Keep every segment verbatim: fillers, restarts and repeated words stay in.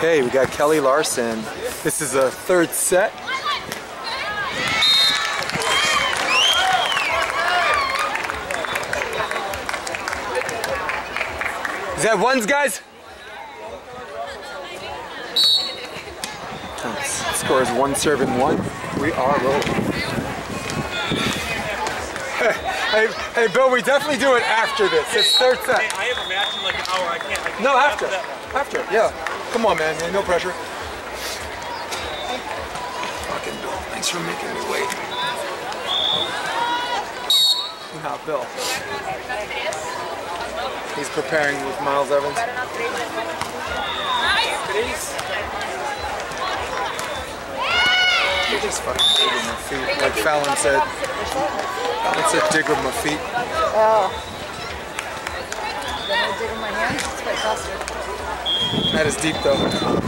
Okay, we got Kelly Larson. This is a third set. Is that ones, guys? Oh, score is one serve and one. We are rolling. Hey, hey, Bill, we definitely do it after this. It's third set. Hey, I have a match in like an hour. I can't. I can't no, after. After, after, yeah. Come on, man. No pressure. Fucking Bill, thanks for making me wait. Nah, Bill. He's preparing with Miles Evans. They're just fucking digging my feet. Like Fallon said. Fallon said dig with my feet. Oh. Then I dig with my hands? It's quite faster. That is deep though.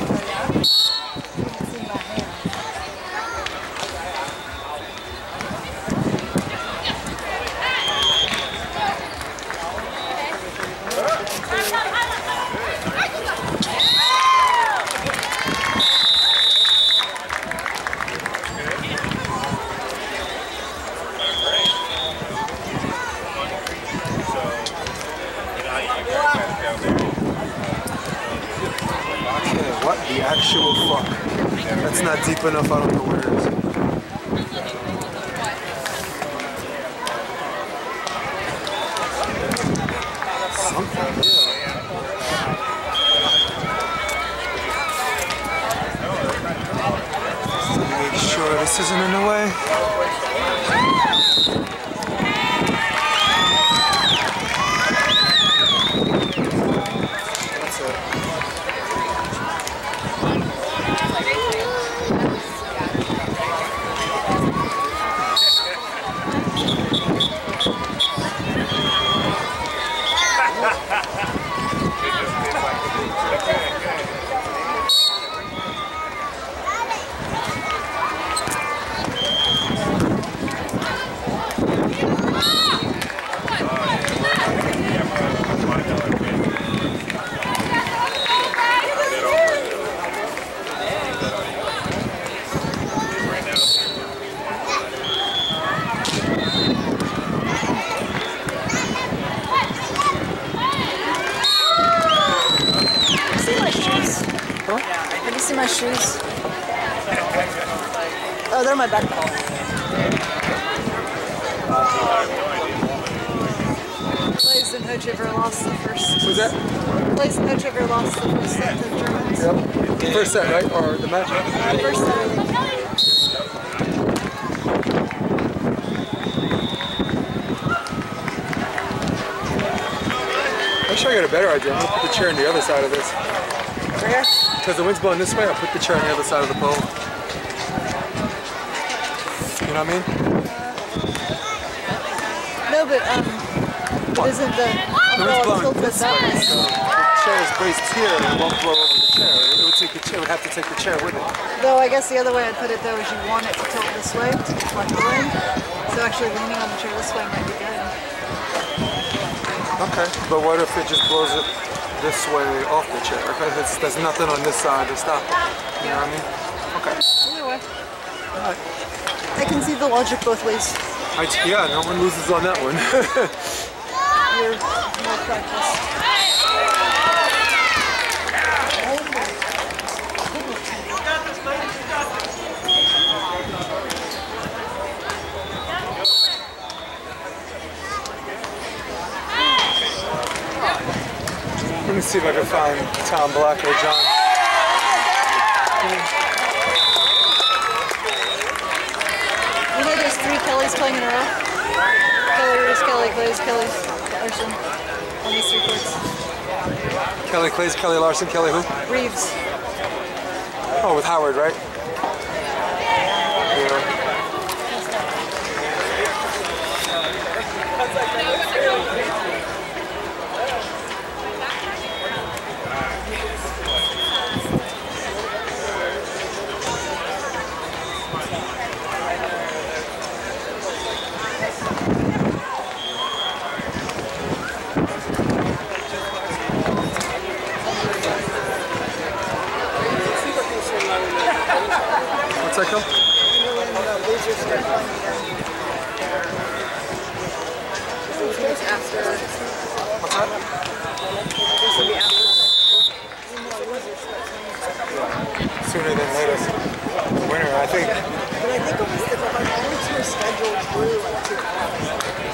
What the actual fuck? That's not deep enough, I don't know where it is. Something, yeah. Make sure this isn't in the way. Have you seen my shoes? Oh, they're my backpack. Blaze and Hood River lost the first. Who's that? Blaze and Hood River lost the first set to the Germans. Yep. First set, right? Or the match? The first set, I think. Actually, I got a better idea. I'm gonna put the chair on the other side of this. Right here? Because the wind's blowing this way, I'll put the chair on the other side of the pole. You know what I mean? No, but um, it isn't the umbrella tilted that way. So the chair is braced here and it won't blow over the chair. It would take the chair, it would have to take the chair with it. Though I guess the other way I'd put it though is you want it to tilt this way to deflect the wind. So actually leaning on the chair this way might be good. Okay, but what if it just blows it this way off the chair? Okay, there's, there's nothing on this side to stop it. You know what I mean? Okay. Either way. Alright. I can see the logic both ways. I, yeah, no one loses on that one. You're more practiced. Let me see if I can find Tom Black or John. You know there's three Kellys playing in a row? Kelly Reeves, Kelly Clays, Kelly Larson on these three courts. Kelly Clays, Kelly Larson, Kelly who? Reeves. Oh, with Howard, right? Yeah. cycle? What's that? Sooner than later. Winter, I think. But I think it was the like only two are scheduled through like two hours.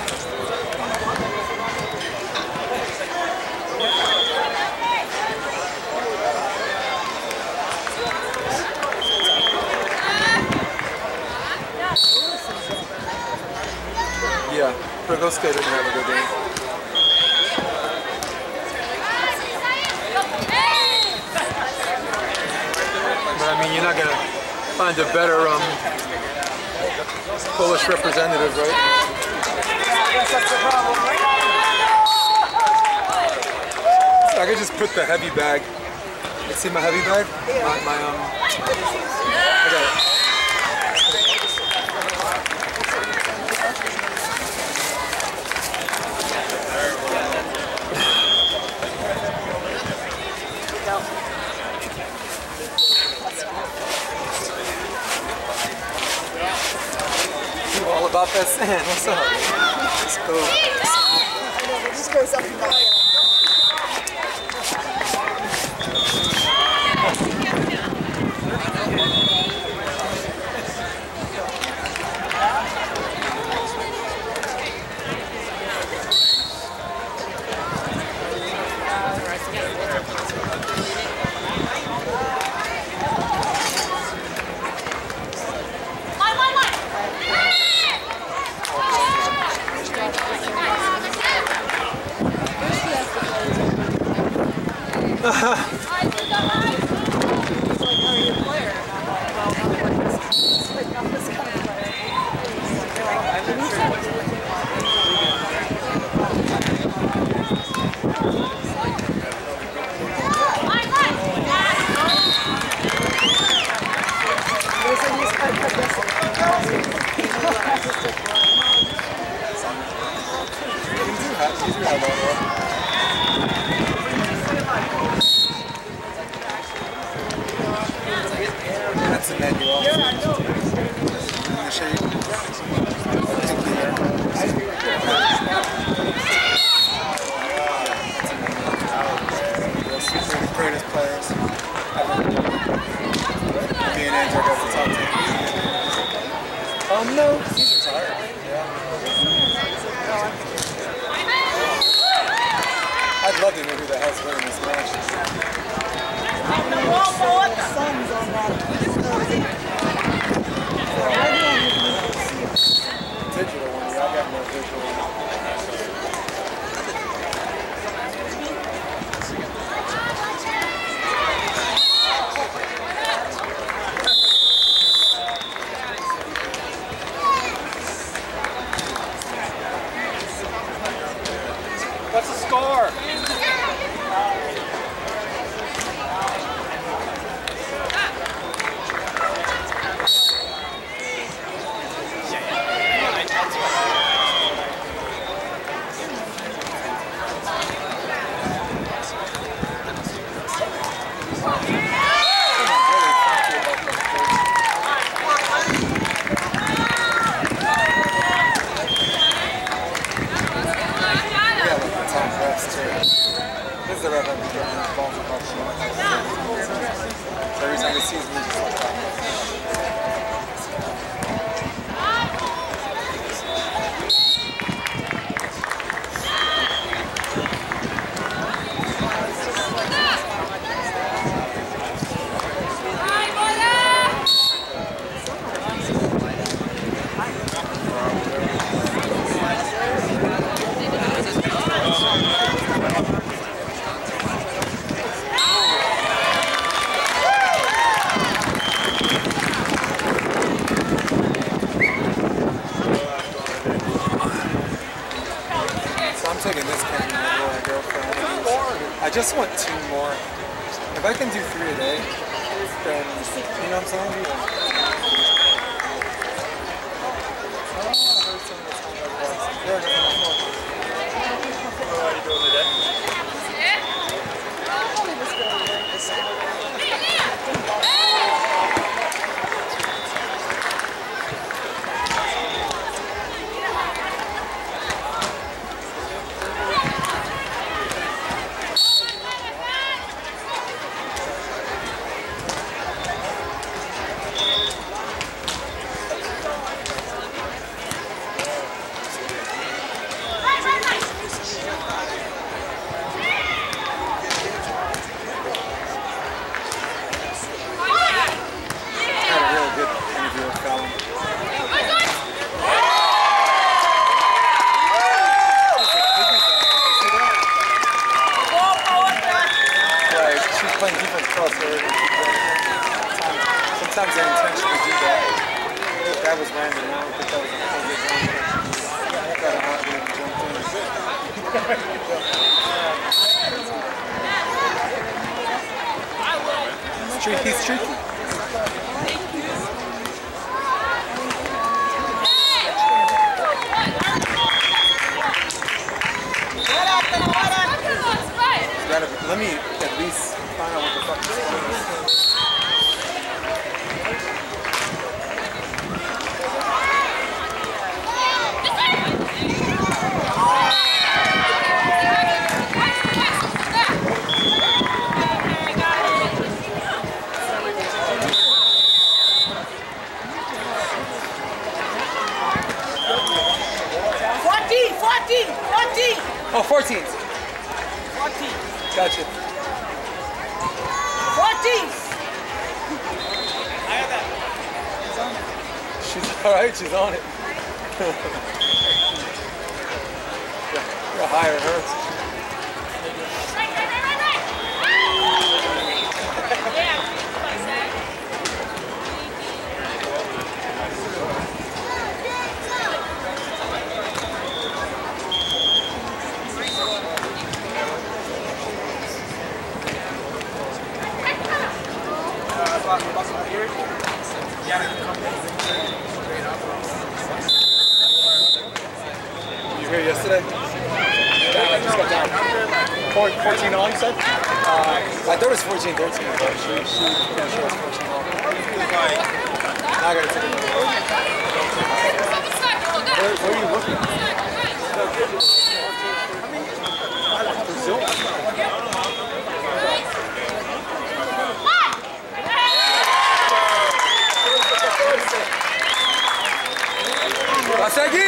Yeah, Pringle State didn't have a good game. But I mean, you're not gonna find a better um, Polish representative, right? So I could just put the heavy bag. You see my heavy bag? My, my um. I got it. All about that sand. What's up? Let's go. It just goes up and down. That's the menu also. In the shade. The greatest players ever. Me and Andrew got to talk to him. Um, no, he's retired. Yeah. I'd love to know who the hell's winning this match. Sun's on that. Digital one, yeah, I got more visual. What's the score? This is the ref I've been getting his balls across the line. So every time he sees me, he's just like that. Taking this kind of my girlfriend. I just want two more. If I can do three a day, then you know what I'm saying? Yeah. Oh, I heard some of the sound like that. There, no, no, no. How are you doing today? Sometimes I intentionally do that. That was random. I don't think that was a full good run. Got a hot one and jumped in. He's tricky. He's tricky. Gotta, let me at least find out what the fuck this is. fourteen, fourteen, fourteen. Oh, fourteen. fourteen. Gotcha. fourteen. She's alright, she's on it. Yeah, gotta hire her. You here yesterday? Yeah, I just got down. fourteen on, you said? Uh, I thought it was fourteen thirteen. But she, she, yeah, she was fourteen on. Now I gotta take it. Where, where are you looking? Brazil? Asagi!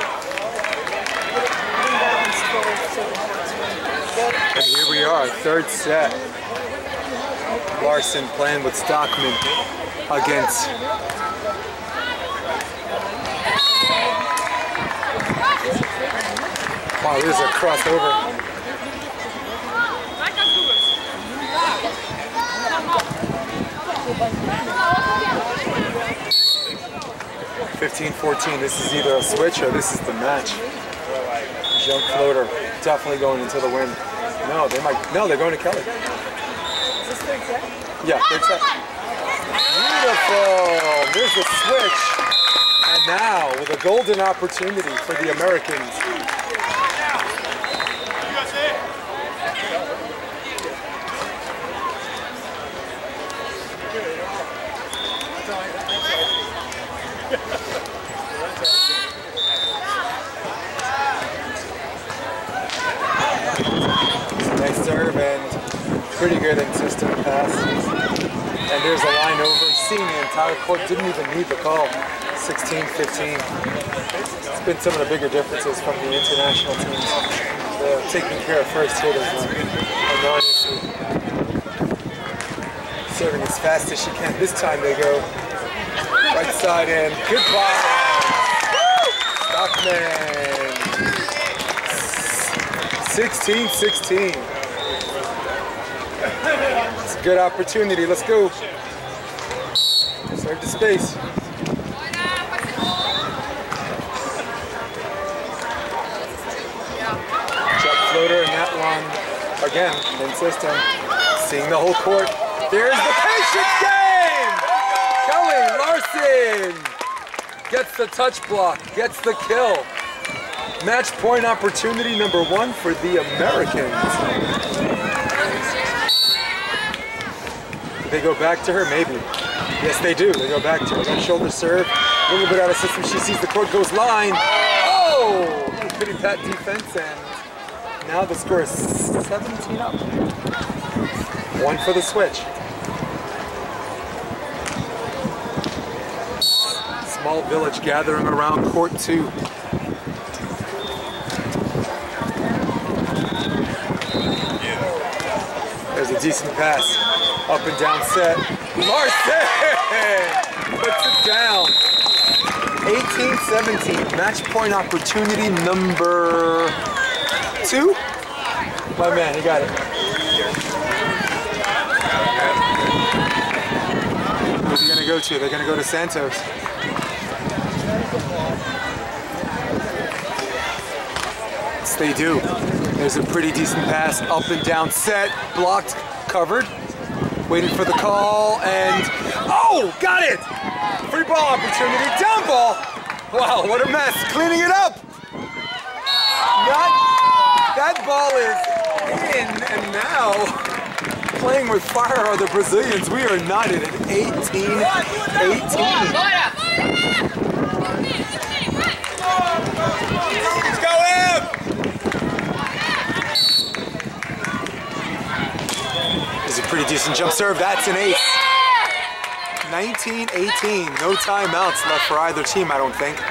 And here we are, third set. Larson playing with Stockman against wow, there's a crossover. fifteen fourteen, this is either a switch or this is the match. Jump floater, definitely going into the win. No, they might, no, they're going to Kelly. Is this third set? Yeah, third set. Beautiful, there's the switch. And now, with a golden opportunity for the Americans. Nice serve and pretty good insistent pass. And there's a line over. Seeing the entire court, didn't even need the call. sixteen fifteen. It's been some of the bigger differences from the international teams. Uh, taking care of first hitters like a non-issue. Serving as fast as she can. This time they go right side in. Goodbye. Stockman. sixteen sixteen. It's a good opportunity. Let's go. Serve to space. Jump floater and that one. Again, insistent. Seeing the whole court. There's the patience game! Kelly Larson gets the touch block, gets the kill. Match point opportunity number one for the Americans. Do they go back to her? Maybe. Yes, they do. They go back to her. That shoulder serve. A little bit out of system. She sees the court goes line. Oh! Pretty pat defense, and now the score is seventeen up. One for the switch. Small village gathering around court two. There's a decent pass. Up and down set. Larson puts it down. eighteen seventeen. Match point opportunity number two. My man, he got it. to? They're going to go to Santos. Yes, they do. There's a pretty decent pass, up and down set, blocked, covered. Waiting for the call, and oh, got it! Free ball opportunity, down ball! Wow, what a mess, cleaning it up! Not, that ball is in, and now, playing with fire are the Brazilians. We are knotted at eighteen eighteen. Let's go in! It's a pretty decent jump serve. That's an ace. nineteen eighteen. No timeouts left for either team, I don't think.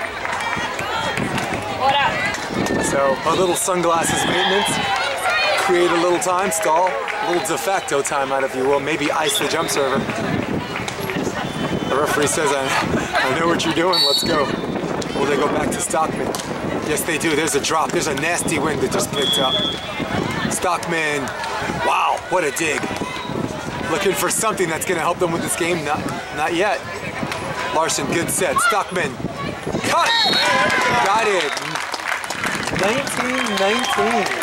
So a little sunglasses maintenance. Create a little time stall. A little de facto timeout, if you will. Maybe ice the jump server. The referee says, I, I know what you're doing. Let's go. Will they go back to Stockman? Yes, they do. There's a drop. There's a nasty wind that just picked up. Stockman. Wow, what a dig. Looking for something that's going to help them with this game. Not, not yet. Larson, good set. Stockman. Cut! Got it. nineteen nineteen.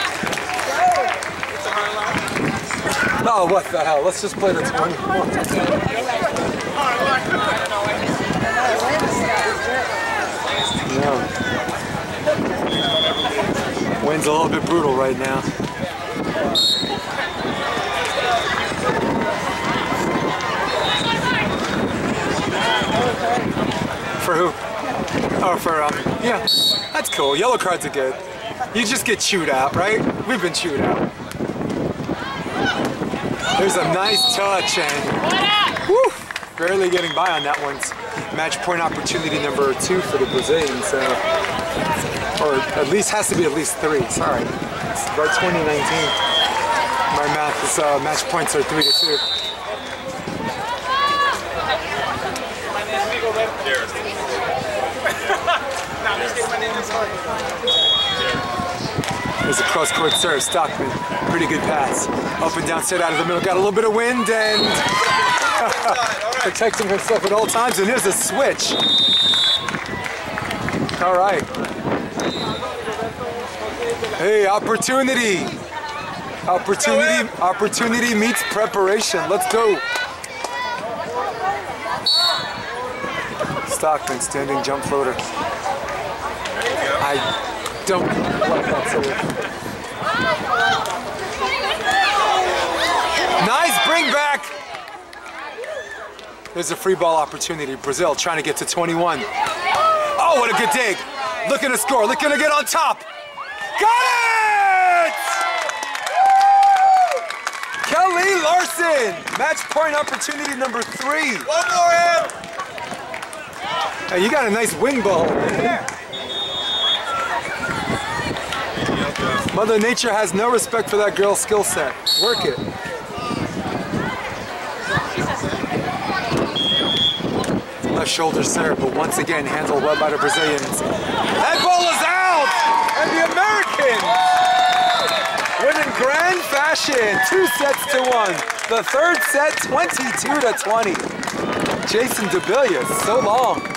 Oh, what the hell? Let's just play the twenty-one. Yeah. Wind's a little bit brutal right now. For who? Oh, for, um, yeah, that's cool. Yellow cards are good. You just get chewed out, right? We've been chewed out. There's a nice touch and, whew, barely getting by on that one. Match point opportunity number two for the Brazilians. Uh, or at least, has to be at least three, sorry. It's about twenty nineteen. My math is, uh, match points are three to two. There's a cross-court serve, Stockman. Pretty good pass. Up and down, set out of the middle. Got a little bit of wind and protecting himself at all times. And here's a switch. All right. Hey, opportunity. Opportunity, opportunity meets preparation. Let's go. Stockman, standing jump floater. I don't like that serve. Nice bring back. There's a free ball opportunity. Brazil trying to get to twenty-one. Oh, what a good dig. Looking to score, looking to get on top. Got it! Kelly Larson. Match point opportunity number three. One more in. Hey, you got a nice wing ball. Mother Nature has no respect for that girl's skill set. Work it. Left shoulder serve, but once again handled well by the Brazilians. That ball is out! And the Americans win in grand fashion. Two sets to one. The third set, twenty-two to twenty. Jason Debilius, so long.